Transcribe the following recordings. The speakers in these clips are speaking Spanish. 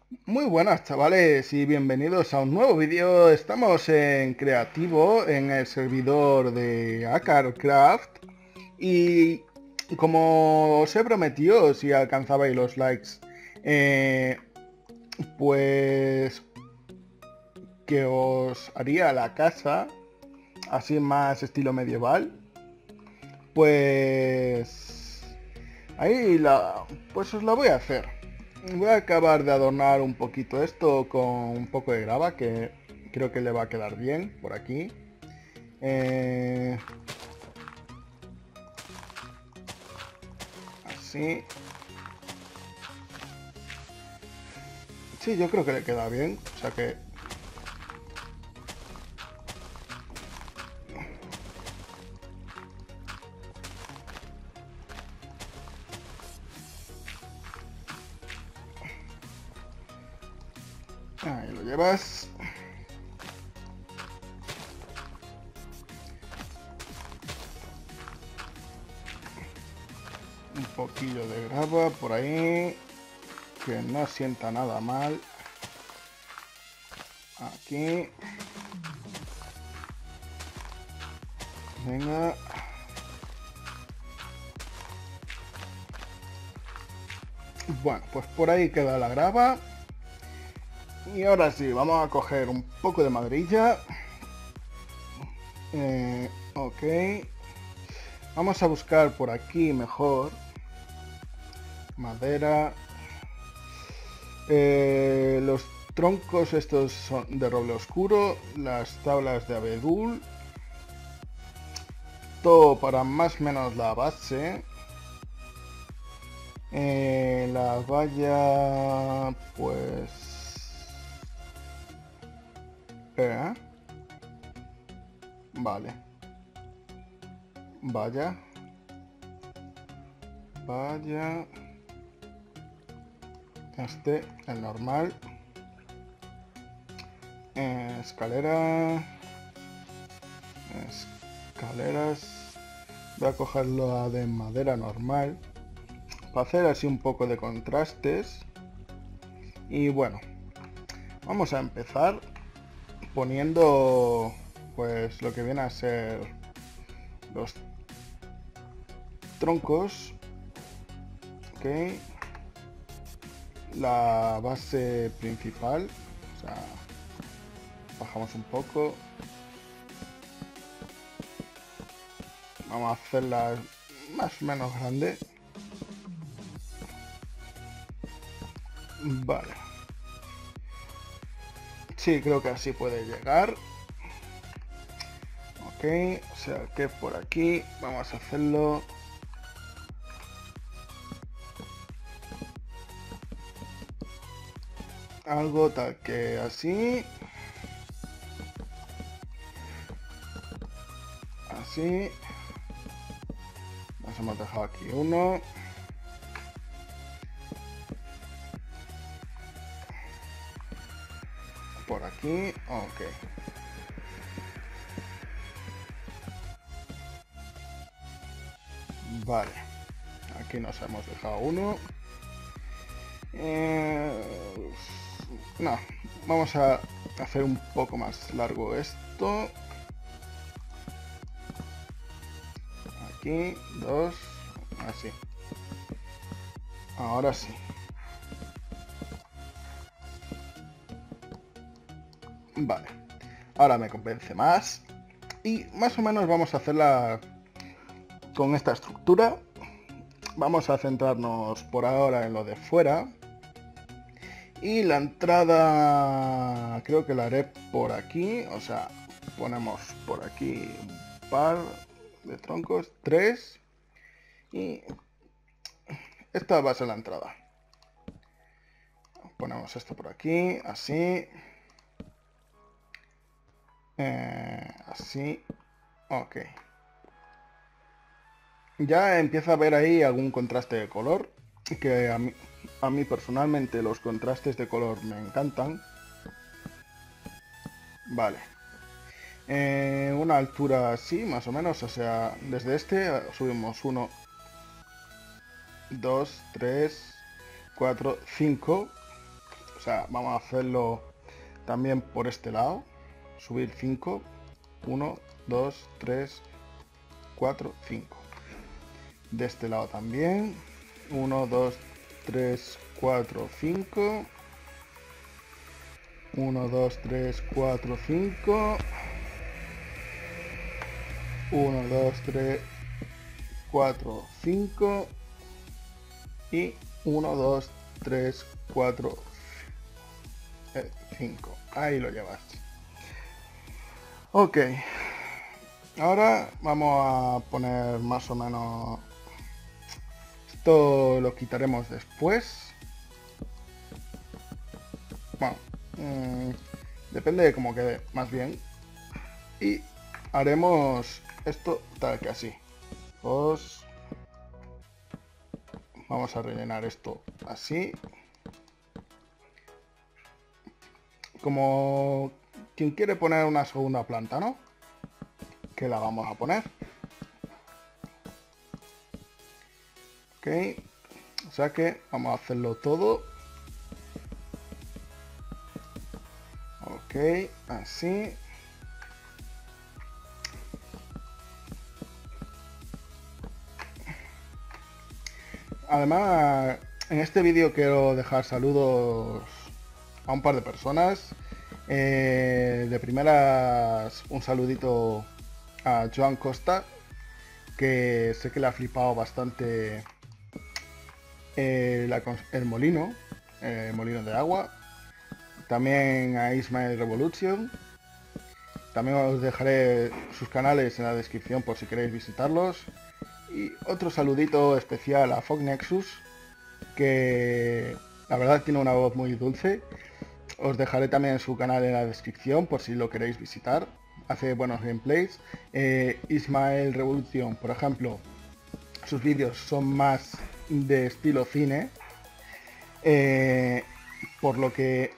Muy buenas chavales y bienvenidos a un nuevo vídeo. Estamos en creativo en el servidor de Acarcraft y como os he prometido, si alcanzabais los likes, eh, pues que os haría la casa así más estilo medieval. Pues ahí pues os la voy a hacer. Voy a acabar de adornar un poquito esto con un poco de grava que creo que le va a quedar bien por aquí. Eh, Así. Sí, yo creo que le queda bien. O sea que... Ahí lo llevas. Un poquillo de grava por ahí. Que no sienta nada mal. Aquí. Venga. Bueno, pues por ahí queda la grava. Y ahora sí, vamos a coger un poco de maderilla. Ok. Vamos a buscar por aquí mejor. Madera. Los troncos estos son de roble oscuro. Las tablas de abedul. Todo para más o menos la base. La valla, pues... ¿eh? Vale. Vaya. Vaya. Este, el normal. Escalera. Escaleras. Voy a cogerlo de madera normal. Para hacer así un poco de contrastes. Y bueno. Vamos a empezar poniendo pues lo que viene a ser los troncos. Ok. La base principal. O sea, bajamos un poco. Vamos a hacerla más o menos grande. Vale. Sí, creo que así puede llegar. Ok, o sea que por aquí vamos a hacerlo algo tal que así. Así. Nos hemos dejado aquí uno. Por aquí. Ok. Vale. Aquí nos hemos dejado uno. No. Vamos a hacer un poco más largo esto. Aquí. Dos. Así. Ahora sí. Vale. Ahora me convence más. Y más o menos vamos a hacerla con esta estructura. Vamos a centrarnos por ahora en lo de fuera. Y la entrada creo que la haré por aquí. O sea, ponemos por aquí un par de troncos. Tres. Y esta va a ser la entrada. Ponemos esto por aquí. Así. Así. Ok. Ya empieza a haber ahí algún contraste de color. Que a mí personalmente los contrastes de color me encantan. Vale. Una altura así, más o menos. O sea, desde este subimos 1, 2, 3, 4, 5. O sea, vamos a hacerlo también por este lado. Subir 5. 1, 2, 3, 4, 5. De este lado también. 1, 2, 3, 4, 5. 1, 2, 3, 4, 5. 1, 2, 3, 4, 5. Y 1, 2, 3, 4, 5. Ahí lo llevas. Ok. Ahora vamos a poner más o menos... Esto lo quitaremos después. Bueno, depende de cómo quede, más bien. Y haremos esto tal que así. Pues vamos a rellenar esto así. Como quien quiere poner una segunda planta, ¿no? Que la vamos a poner. Ok. O sea que vamos a hacerlo todo. Ok, así. Además, en este vídeo quiero dejar saludos a un par de personas. De primeras, un saludito a Joan Costa, que sé que le ha flipado bastante el molino de agua. También a Ismael Revolution. También os dejaré sus canales en la descripción por si queréis visitarlos. Y otro saludito especial a Fog Nexus, que la verdad tiene una voz muy dulce. Os dejaré también su canal en la descripción por si lo queréis visitar. Hace buenos gameplays. Ismael Revolution, por ejemplo, sus vídeos son más de estilo cine. Por lo que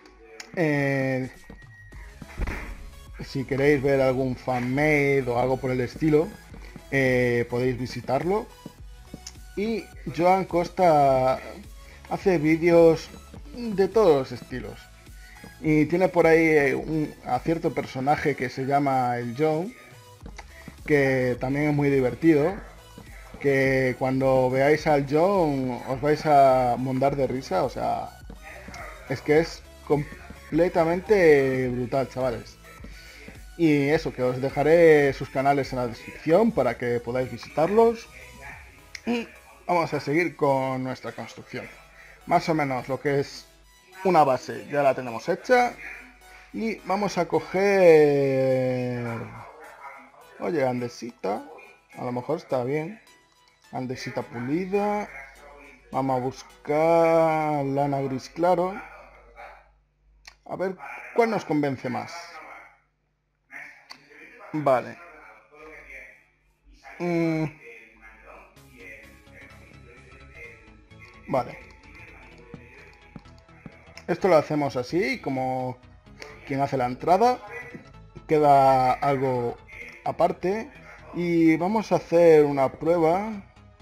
si queréis ver algún fanmade o algo por el estilo, podéis visitarlo. Y Joan Costa hace vídeos de todos los estilos. Y tiene por ahí a cierto personaje que se llama el John, que también es muy divertido. Que cuando veáis al John os vais a mondar de risa, o sea, es que es completamente brutal, chavales. Y eso, que os dejaré sus canales en la descripción para que podáis visitarlos. Y vamos a seguir con nuestra construcción. Más o menos lo que es una base ya la tenemos hecha. Y vamos a coger... Oye, andesita. A lo mejor está bien. Andesita pulida. Vamos a buscar lana gris claro. A ver cuál nos convence más. Vale. Vale. Esto lo hacemos así, como quien hace la entrada. Queda algo aparte. Y vamos a hacer una prueba.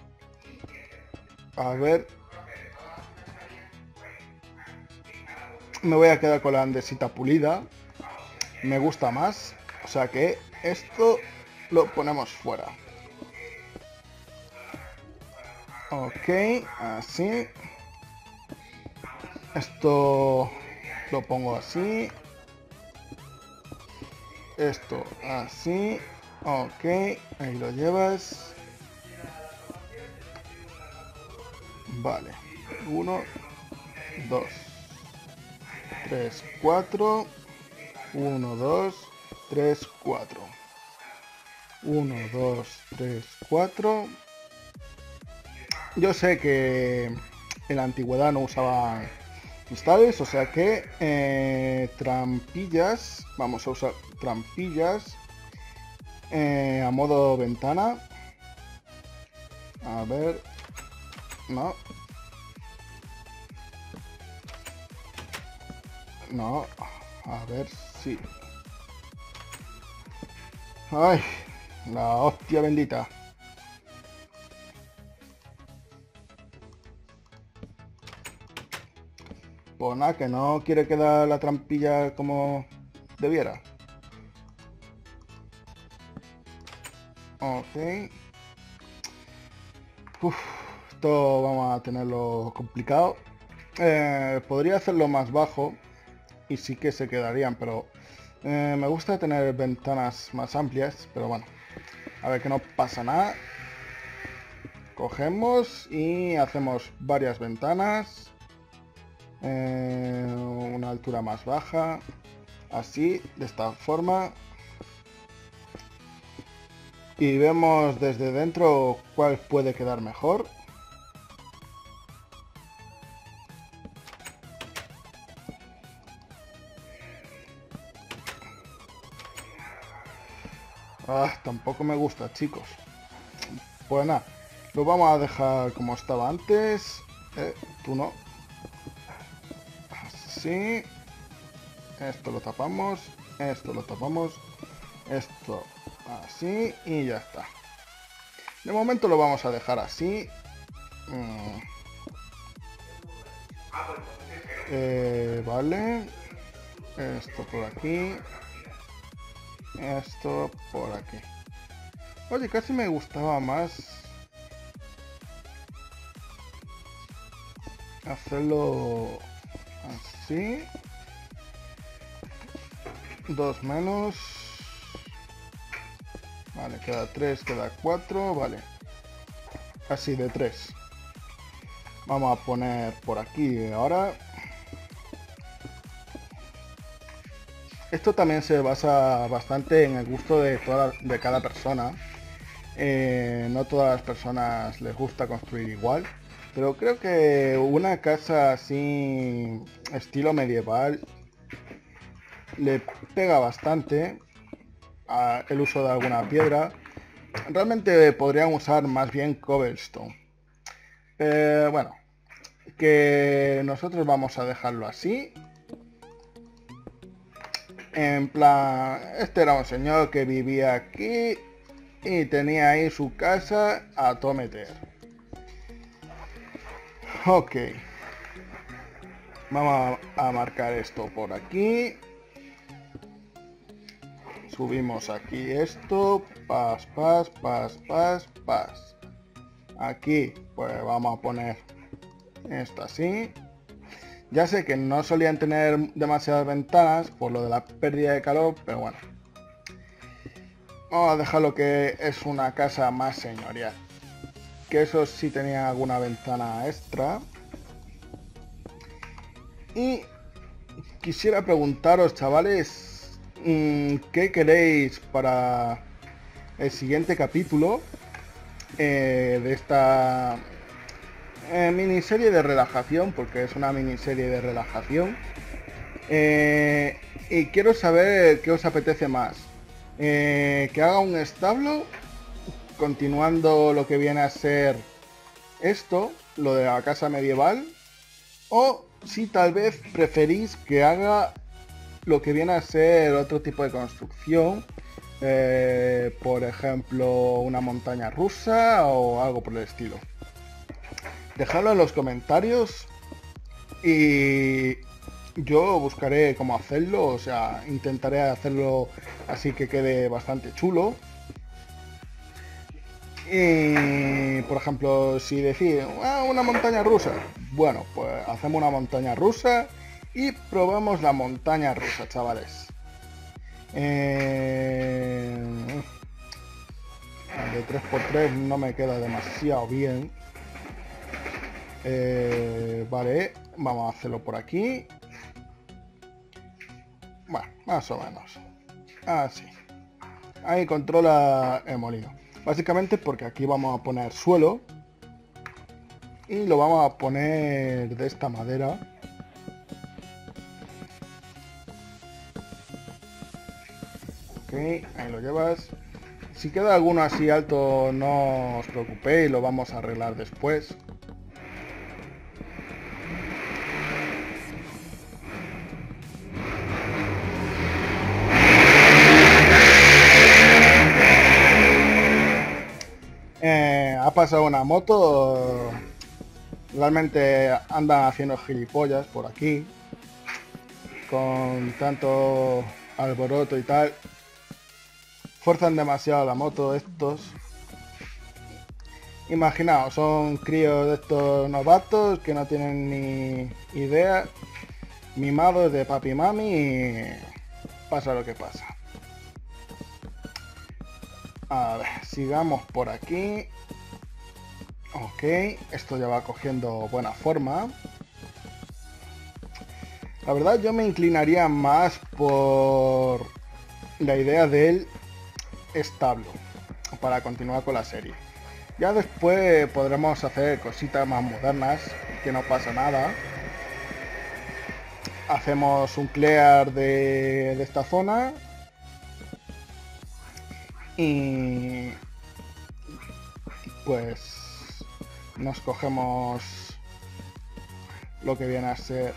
A ver. Me voy a quedar con la andesita pulida. Me gusta más. O sea que esto lo ponemos fuera. Ok, así. Esto lo pongo así. Esto así. Ok, ahí lo llevas. Vale. 1, 2, 3, 4. 1, 2, 3, 4. 1, 2, 3, 4. Yo sé que en la antigüedad no usaban cristales, o sea que trampillas, vamos a usar trampillas a modo ventana. A ver, no, no, a ver si... Ay, la hostia bendita. Pues nada, que no quiere quedar la trampilla como debiera. Ok. Uf, esto vamos a tenerlo complicado. Podría hacerlo más bajo y sí que se quedarían, pero me gusta tener ventanas más amplias, pero bueno, a ver que no pasa nada. Cogemos y hacemos varias ventanas, una altura más baja, así, de esta forma, y vemos desde dentro cuál puede quedar mejor. Tampoco me gusta, chicos. Pues nada, lo vamos a dejar como estaba antes. Tú no. Así. Esto lo tapamos. Esto lo tapamos. Esto así. Y ya está. De momento lo vamos a dejar así. Vale. Esto por aquí. Esto por aquí. Oye, casi me gustaba más hacerlo así. 2 menos. Vale, queda 3, queda 4. Vale. Así de 3. Vamos a poner por aquí ahora. Esto también se basa bastante en el gusto de cada persona. No todas las personas les gusta construir igual, pero creo que una casa así estilo medieval le pega bastante el uso de alguna piedra. Realmente podrían usar más bien cobblestone. Bueno, que nosotros vamos a dejarlo así. En plan, este era un señor que vivía aquí y tenía ahí su casa a todo meter. Ok. Vamos a marcar esto por aquí. Subimos aquí esto. Pas, pas, pas, pas, pas. Aquí, pues vamos a poner esto así. Ya sé que no solían tener demasiadas ventanas por lo de la pérdida de calor, pero bueno. Vamos a dejar lo que es una casa más señorial. Que eso sí tenía alguna ventana extra. Y quisiera preguntaros, chavales, ¿qué queréis para el siguiente capítulo de esta miniserie de relajación? Porque es una miniserie de relajación. Y quiero saber qué os apetece más. Que haga un establo continuando lo que viene a ser esto, lo de la casa medieval, o si tal vez preferís que haga lo que viene a ser otro tipo de construcción, por ejemplo una montaña rusa o algo por el estilo. Dejadlo en los comentarios y yo buscaré cómo hacerlo, o sea, intentaré hacerlo así que quede bastante chulo. Y por ejemplo, si decís una montaña rusa, bueno, pues hacemos una montaña rusa y probamos la montaña rusa, chavales. De 3×3 no me queda demasiado bien. Vale, vamos a hacerlo por aquí. Bueno, más o menos. Así. Ahí controla el molino. Básicamente porque aquí vamos a poner suelo. Y lo vamos a poner de esta madera. Ok, ahí lo llevas. Si queda alguno así alto, no os preocupéis, lo vamos a arreglar después. Ha pasado una moto Realmente andan haciendo gilipollas por aquí. Con tanto alboroto y tal. Fuerzan demasiado la moto estos. Imaginaos, son críos de estos novatos que no tienen ni idea. Mimados de papi y mami y pasa lo que pasa. A ver, sigamos por aquí. Ok, esto ya va cogiendo buena forma. La verdad yo me inclinaría más por la idea del establo para continuar con la serie. Ya después podremos hacer cositas más modernas, que no pasa nada. Hacemos un clear de esta zona y pues nos cogemos lo que viene a ser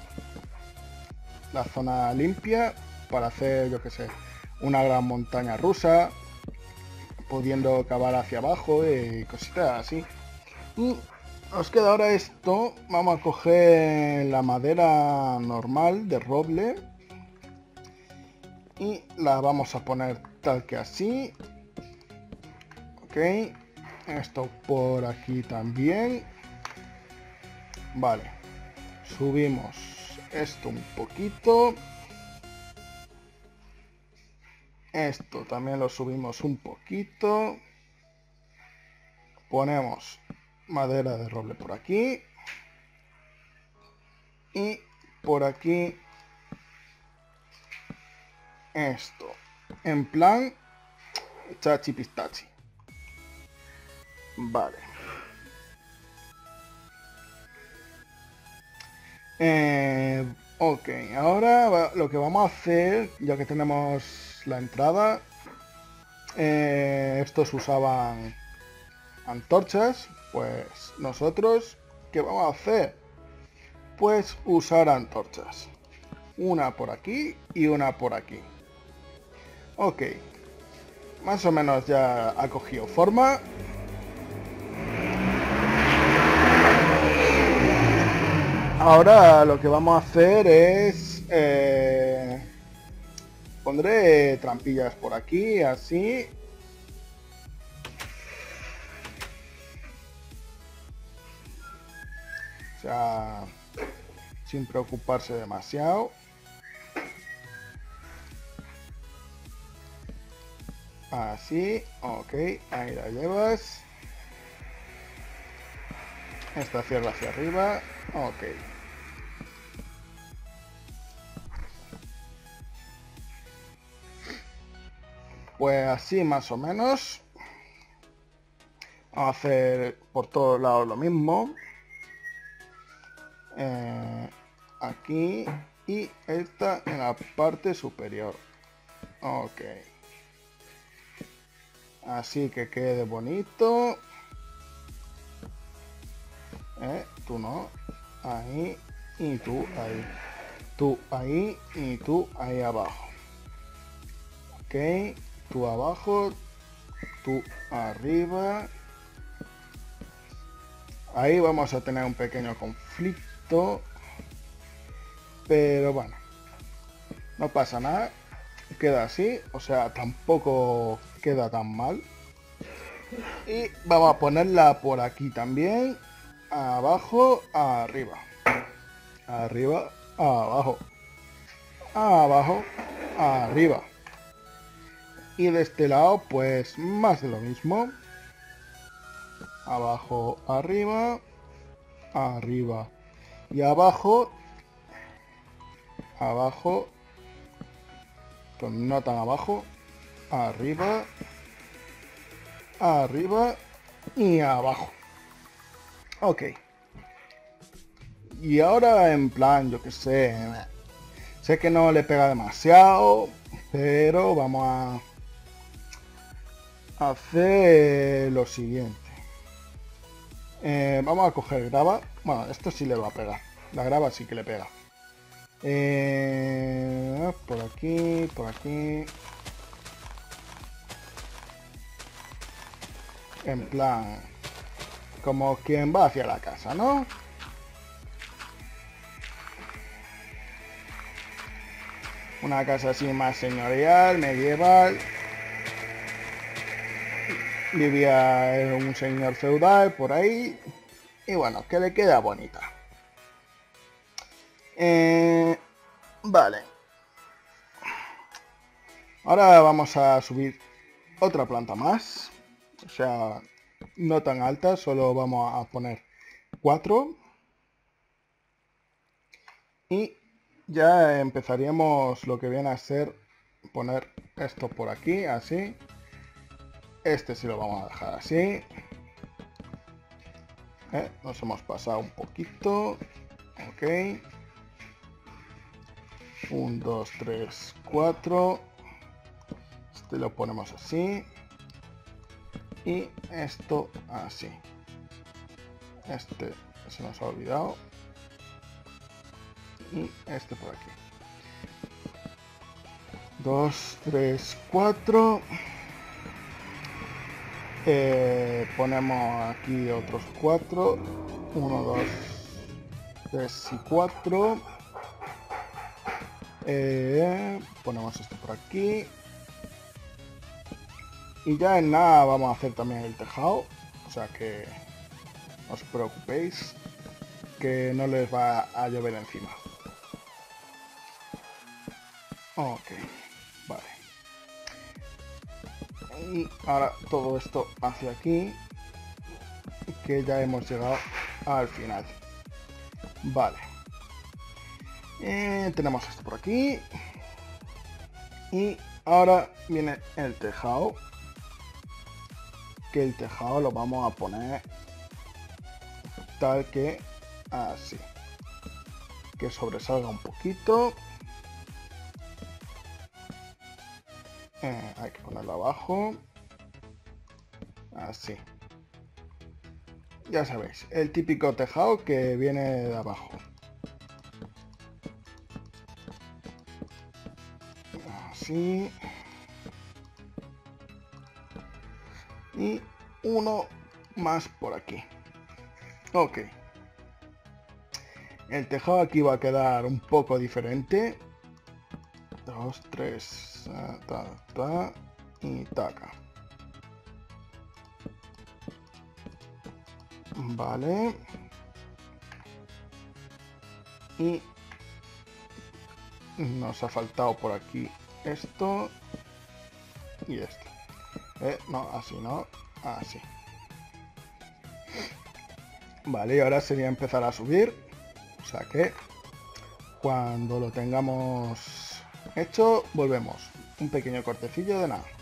la zona limpia para hacer, yo que sé, una gran montaña rusa, pudiendo cavar hacia abajo y cositas así. Y nos queda ahora esto. Vamos a coger la madera normal de roble y la vamos a poner tal que así. Ok, esto por aquí también. Vale, subimos esto un poquito. Esto también lo subimos un poquito. Ponemos madera de roble por aquí. Y por aquí esto. En plan chachi pistachi. Vale. Ok, ahora lo que vamos a hacer, ya que tenemos la entrada, estos usaban antorchas, pues nosotros, ¿qué vamos a hacer? Pues usar antorchas. Una por aquí y una por aquí. Ok, más o menos ya ha cogido forma. Ahora lo que vamos a hacer es... pondré trampillas por aquí, así. O sea, sin preocuparse demasiado. Así, ok, ahí la llevas. Esta cierra hacia arriba, ok. Pues así más o menos. Vamos a hacer por todos lados lo mismo. Aquí y esta en la parte superior. Ok. Así que quede bonito. Tú no. Ahí y tú ahí. Tú ahí y tú ahí abajo. Ok. Tú abajo. Tú arriba. Ahí vamos a tener un pequeño conflicto. Pero bueno. No pasa nada. Queda así. O sea, tampoco queda tan mal. Y vamos a ponerla por aquí también. Abajo, arriba. Arriba, abajo. Abajo, arriba. Y de este lado, pues más de lo mismo. Abajo, arriba. Arriba. Y abajo. Abajo. Pues no tan abajo. Arriba. Arriba. Y abajo. Ok. Y ahora en plan, yo que sé. Sé que no le pega demasiado. Pero vamos a hacer lo siguiente. Vamos a coger grava. Bueno, esto sí le va a pegar. La grava sí que le pega. Por aquí, por aquí. En plan como quien va hacia la casa, ¿no? Una casa así más señorial, medieval. Vivía un señor feudal por ahí. Y bueno, que le queda bonita. Vale. Ahora vamos a subir otra planta más. O sea, no tan alta, solo vamos a poner 4. Y ya empezaríamos lo que viene a ser poner esto por aquí, así. Este sí lo vamos a dejar así. Nos hemos pasado un poquito. Ok. 1, 2, 3, 4. Este lo ponemos así. Y esto así. Este se nos ha olvidado. Y este por aquí. 2, 3, 4. Ponemos aquí otros 4. 1, 2, 3 y 4. Ponemos esto por aquí. Y ya en nada vamos a hacer también el tejado. O sea que no os preocupéis, que no les va a llover encima. Ok, vale. Y ahora todo esto hacia aquí, que ya hemos llegado al final. Vale. Tenemos esto por aquí. Y ahora viene el tejado. Que el tejado lo vamos a poner tal que así. Que sobresalga un poquito. Hay que ponerlo abajo. Así. Ya sabéis, el típico tejado que viene de abajo. Así. Y uno más por aquí. Ok. El tejado aquí va a quedar un poco diferente. 2, 3, y taca. Vale. Y nos ha faltado por aquí esto y esto. No, así no, así. Vale, y ahora sería empezar a subir. O sea que cuando lo tengamos hecho, volvemos. Un pequeño cortecillo de nada.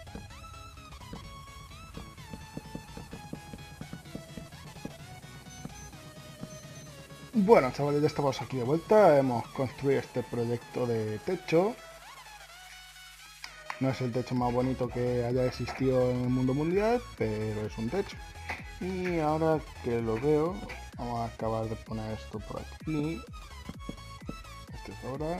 Bueno, chavales, ya estamos aquí de vuelta. Hemos construido este proyecto de techo. No es el techo más bonito que haya existido en el mundo mundial, pero es un techo. Y ahora que lo veo, vamos a acabar de poner esto por aquí. Este es ahora.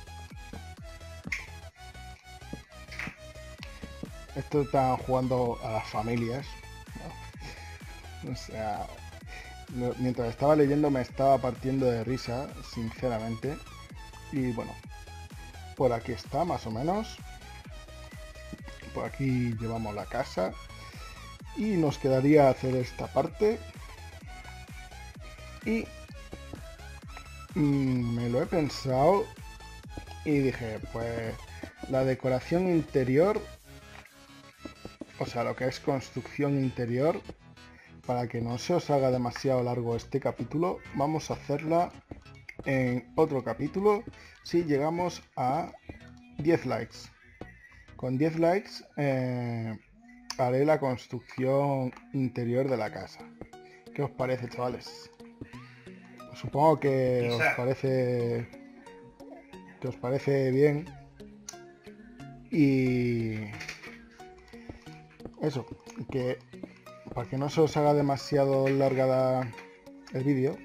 Esto está jugando a las familias, ¿no? O sea, mientras estaba leyendo me estaba partiendo de risa, sinceramente. Y bueno, por aquí está más o menos. Por aquí llevamos la casa. Y nos quedaría hacer esta parte. Y me lo he pensado. Y dije, pues la decoración interior, o sea, lo que es construcción interior, para que no se os haga demasiado largo este capítulo, vamos a hacerla en otro capítulo si llegamos a 10 likes. Con 10 likes haré la construcción interior de la casa. ¿Qué os parece, chavales? Pues supongo que os parece bien. Y eso, que para que no se os haga demasiado larga el vídeo,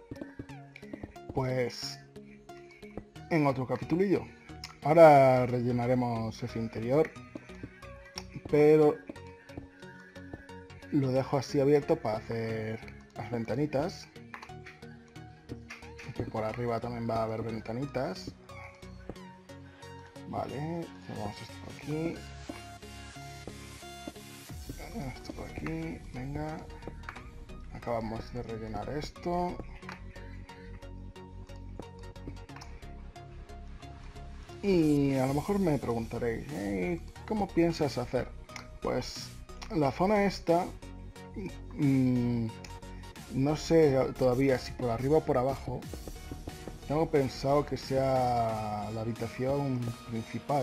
pues en otro capitulillo. Ahora rellenaremos ese interior, pero lo dejo así abierto para hacer las ventanitas. Que por arriba también va a haber ventanitas. Vale, tenemos esto por aquí. Esto por aquí, venga. Acabamos de rellenar esto. Y a lo mejor me preguntaréis, hey, ¿cómo piensas hacer? Pues la zona esta, no sé todavía si por arriba o por abajo. Tengo pensado que sea la habitación principal.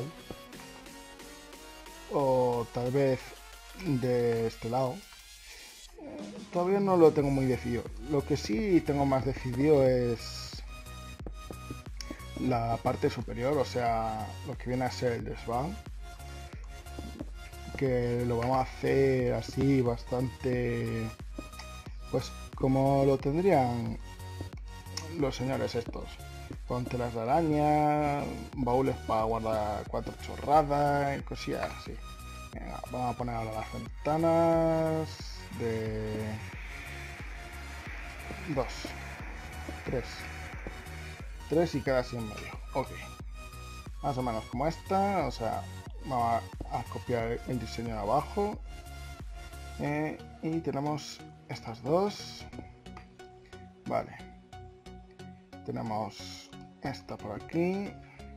O tal vez de este lado. Todavía no lo tengo muy decidido. Lo que sí tengo más decidido es la parte superior, o sea, lo que viene a ser el desván, que lo vamos a hacer así bastante, pues como lo tendrían los señores estos, con telas de araña, baúles para guardar 4 chorradas y cosillas así. Venga, vamos a poner ahora las ventanas de 2, 3 y queda así en medio. Ok, más o menos como esta, o sea, vamos a copiar el diseño de abajo, y tenemos estas dos. Vale, tenemos esta por aquí,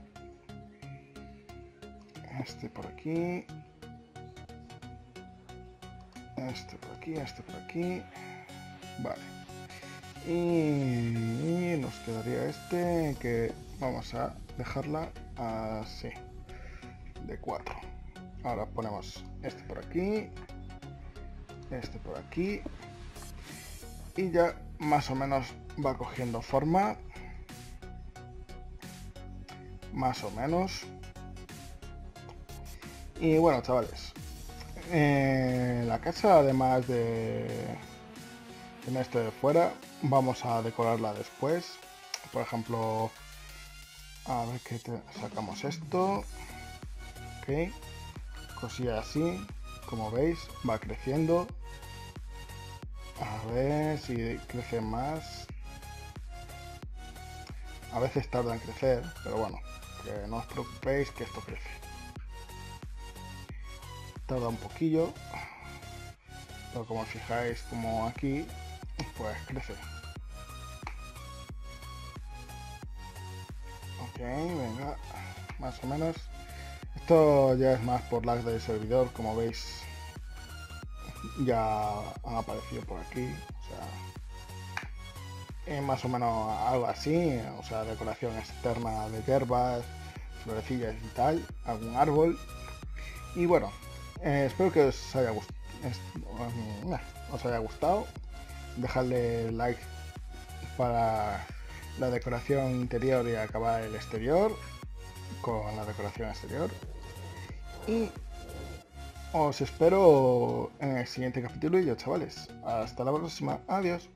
este por aquí, este por aquí, este por aquí. Vale, y nos quedaría este, que vamos a dejarla así, de 4. Ahora ponemos este por aquí, este por aquí, y ya más o menos va cogiendo forma, más o menos. Y bueno, chavales, la casa, además de en este de fuera, vamos a decorarla después. Por ejemplo, a ver qué sacamos esto. Ok, cosilla así, como veis, va creciendo. A ver si crece más. A veces tarda en crecer, pero bueno, que no os preocupéis que esto crece. Tarda un poquillo, pero como os fijáis, como aquí, pues crece. Ok, venga, más o menos. Esto ya es más por lag del servidor, como veis, ya han aparecido por aquí. O sea, es más o menos algo así, o sea, decoración externa de hierbas, florecillas y tal, algún árbol. Y bueno, espero que os haya gustado. Dejadle like para la decoración interior y acabar el exterior con la decoración exterior. Y os espero en el siguiente capítulo y yo, chavales. Hasta la próxima. Adiós.